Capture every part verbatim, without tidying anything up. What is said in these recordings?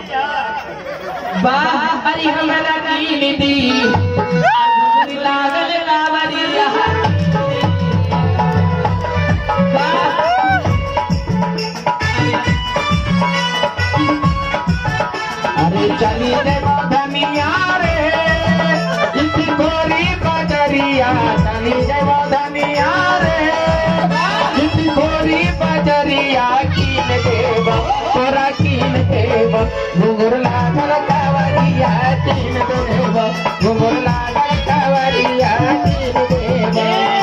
वाह अरे हमरा कीन दी लागल कावरिया अरे चली देव धनिया रे इसी गोरी बजरिया चली देव धनिया रे इसी गोरी बजरिया कीन देव तोरा कीन देव घुंघरू लागल कावरिया कीन देव घुंघरू लागल कावरिया कीन देव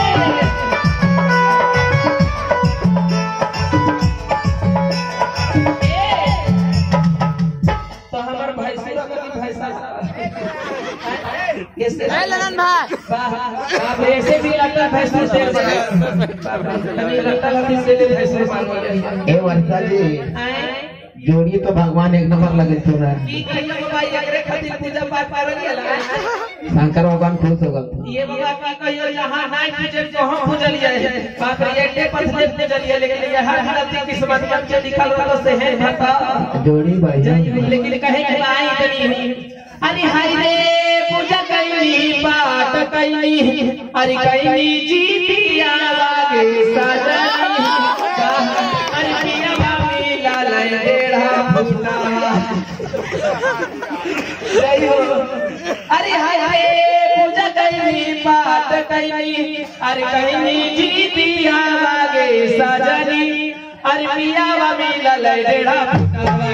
ललन भाई ऐसे भी लगता फैसले से लगता है से फैसले मान ए वर्षा जी जोड़ी तो भगवान एक नंबर लगे थे ना की कहियो भाई एकरे खातिर पूजा पाठ करल गेला शंकर भगवान खुश हो गए ये बाबा का कहियो यहां नाइ पूजे तो हम पूजल जाए बाप रे एटे पथले पूजल जाए लेकिन ये हर हर किस्मत में के लिखल वाला से है भता जोड़ी भाई लेकिन कहे कि आई तनी अरे हाय रे पूजा कैली पाठ कैली अरे कैली जीतिया लागे सजनी अरे पिया बाबी लाल डेढ़ा फूटा जय हो अरे हाय हाय पूजा कैली पाठ कैली अरे कैली जीतिया लागे सजनी अरे पिया बाबी लाल डेढ़ा फूटा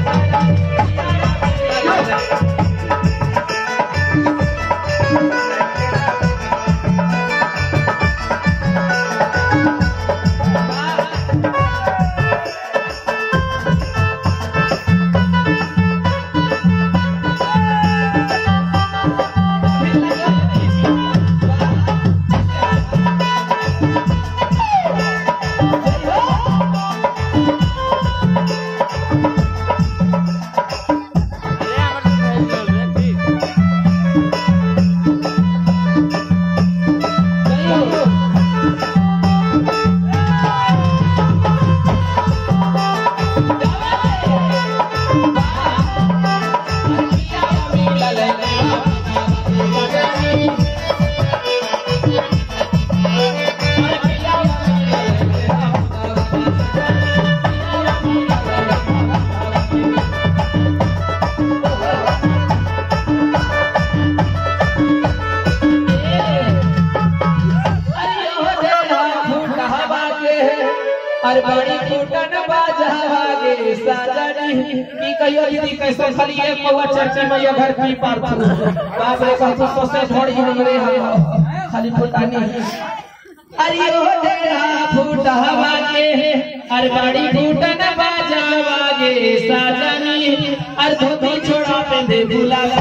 अरे बड़ी फूटन बाजावागे साजनी की कहियो दीदी कैसे खाली एक मौआ चर्चा में ये घर की पार बाप रे कहतो सोसे थोड़ी हमरे है खाली फूटानी अरे ओ डेरा फूटावागे अरे बड़ी फूटन बाजावागे साजनी अरे धोती छोड़ा पे दे बुलावा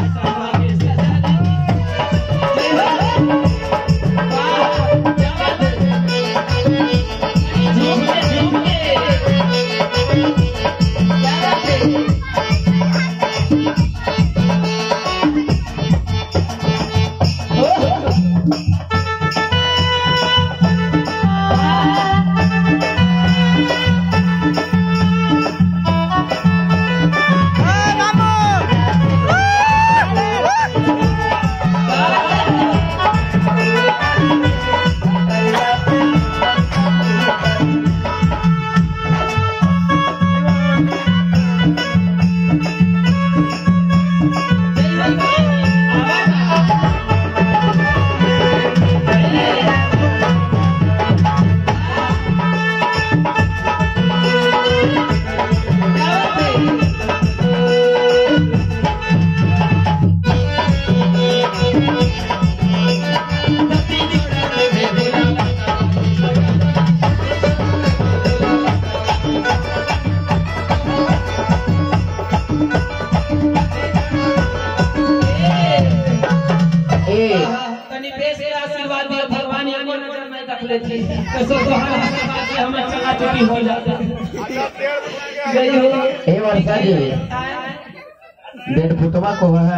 हो जाता ए वर्षा जी डेढ़ फुटवा को है।